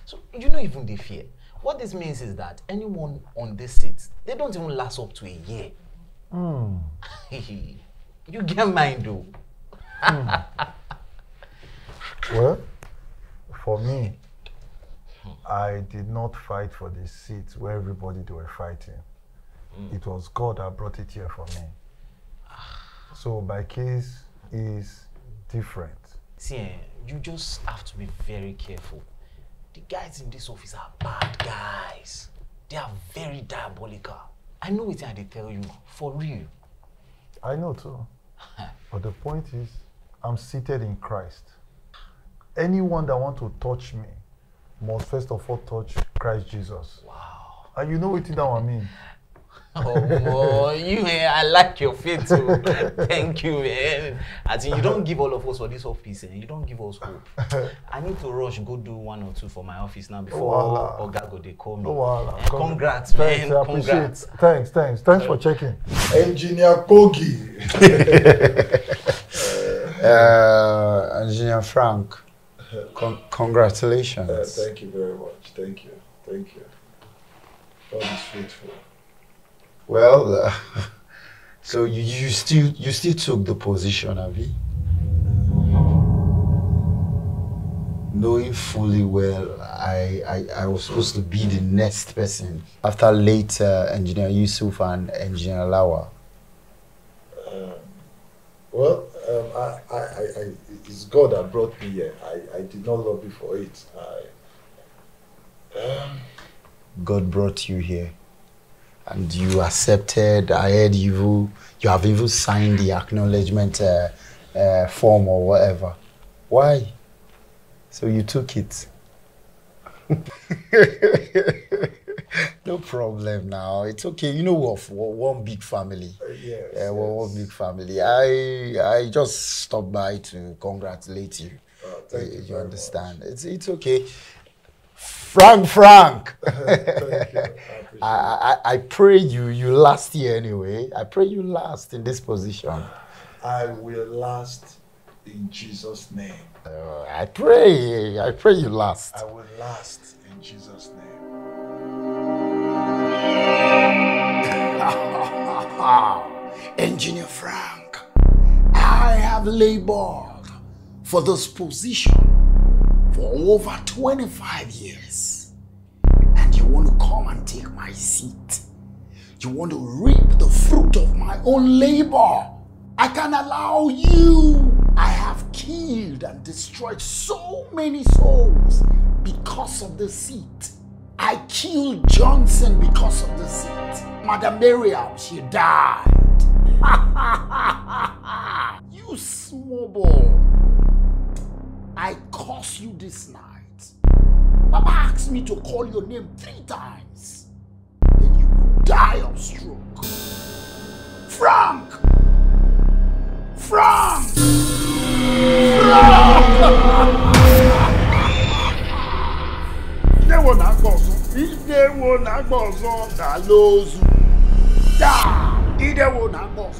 So you know even the fear. What this means is that anyone on this seat, they don't even last up to a year. You get mine though. Well, for me, I did not fight for the seat where everybody they were fighting. It was God that brought it here for me. So my case is different. See, you just have to be very careful. The guys in this office are bad guys. They are very diabolical. I know what they tell you, for real. I know too. But the point is, I'm seated in Christ. Anyone that wants to touch me must first of all touch Christ Jesus. Wow. And you know what that one mean? Oh, you, man, I like your faith too. Thank you, man. As in, you don't give all of us for this office, and you don't give us hope. I need to rush, go do 1 or 2 for my office now before Oga go they call me. Congrats, man. I Congrats. Thanks for checking. Engineer Kogi. Engineer Frank, congratulations. Thank you very much. Thank you. God is faithful. Well, so you still took the position, have you? Knowing fully well, I was supposed to be the next person after late Engineer Yusuf and Engineer Lawa. It's God that brought me here. I did not lobby for it. God brought you here, and you accepted. I heard you have even signed the acknowledgement form or whatever. Why? So you took it. No problem now. It's okay. You know what? One big family. Yes. One big family. I just stopped by to congratulate you. Thank you. You understand? It's okay. Frank. Thank you. I pray you last here anyway. I pray you last in this position. I will last in Jesus' name. I pray you last. I will last in Jesus' name. Engineer Frank, I have labored for this position for over 25 years. And you want to come and take my seat. You want to reap the fruit of my own labor. I can allow you. I have killed and destroyed so many souls because of the seat. I killed Johnson because of the seat. Madam Miriam, she died. You small boy. I curse you this night. Papa asked me to call your name 3 times. Then you will die of stroke. Frank! Idewo na gbozo dalozu. Da! Idewo na gbozo.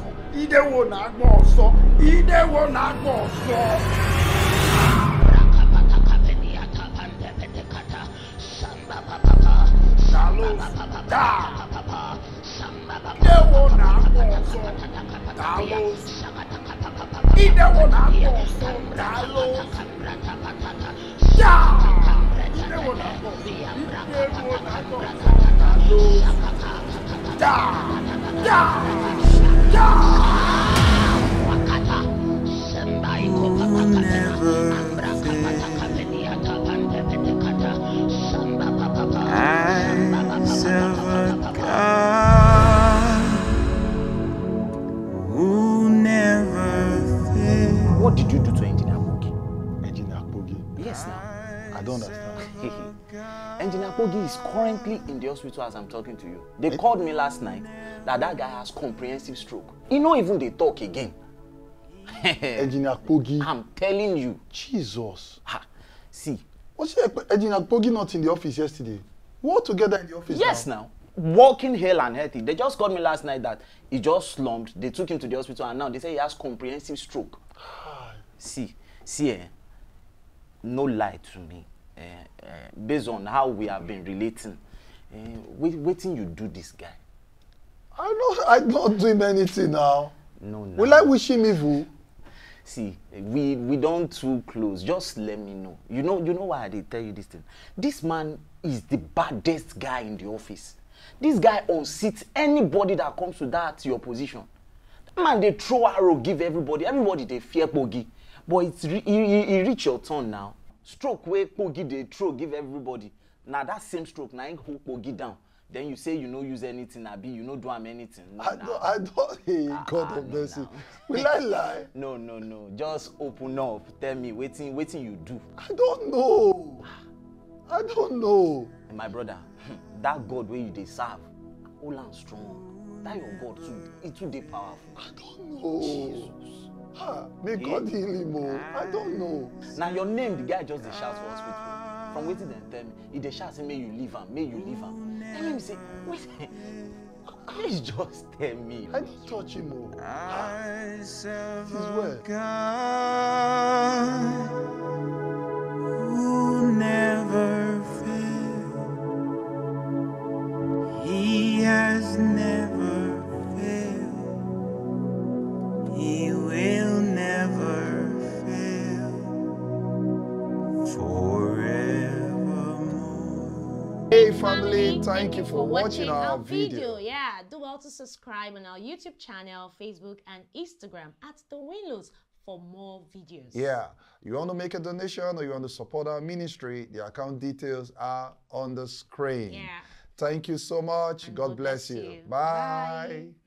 What did you do to Engineer Kogi? Engineer Kogi? Yes, now. I don't understand. Engineer Kogi is currently in the hospital as I'm talking to you. They called me last night that guy has comprehensive stroke. He not even they talk again. Engineer Kogi? I'm telling you. Jesus. See. What's Engineer Kogi not in the office yesterday? We were together in the office. Yes, now. Walking hale and healthy. They just called me last night that he just slumped. They took him to the hospital and now they say he has comprehensive stroke. See, no lie to me. based on how we have been relating, waiting you do this guy. I'm not doing anything now. No. Will I wish him evil? See, we don't too close. Just let me know. You know why I did tell you this thing. This man is the baddest guy in the office. This guy unseats anybody that comes to that your position. That man, they throw arrow, give everybody. Everybody they fear Pogi. But he reach your turn now. Stroke where Pogi they throw, give everybody. Now that same stroke, now you hold Pogi down. Then you say you no use anything, Abi, you no do am anything. No, I don't, hey, God of mercy. Will I lie? No. Just open up. Tell me, waiting you do. I don't know. My brother, that God where you dey serve, hold and strong. That your God too, it too dey powerful. I don't know. Jesus. May God heal him. I don't know. Now your name, the guy just dey shout for hospital. From waiting them tell me, he dey shout say may you leave him. Tell him say, wait, please just tell me. I didn't touch him. I serve This is a where. God who never fails. He has never failed. He will never fail forevermore. Hey family, thank you for watching our video. Yeah, do well to subscribe on our YouTube channel, Facebook and Instagram at The Winlows for more videos. Yeah, you want to make a donation or you want to support our ministry, the account details are on the screen. Yeah. Thank you so much. And God bless you. Bye. Bye.